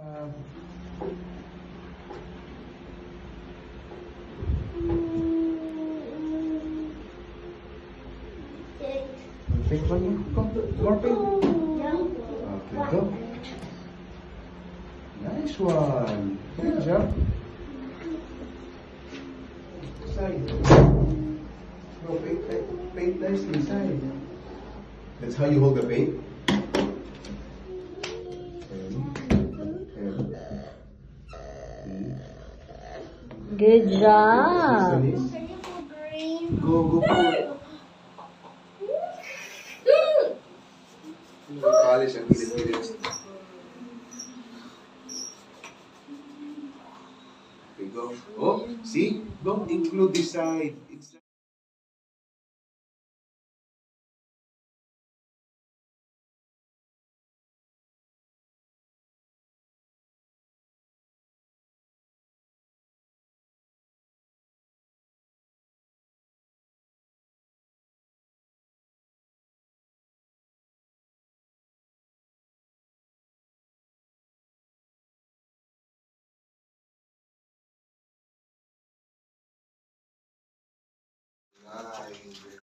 Paint one more. Come, more paint. Okay, go. Nice one. Good job. Side. Go paint nicely side. That's how you hold the paint. Good job. Go. Polish ang gilid-gilid. Okay, go. Oh, see? Don't include this side. It's nice.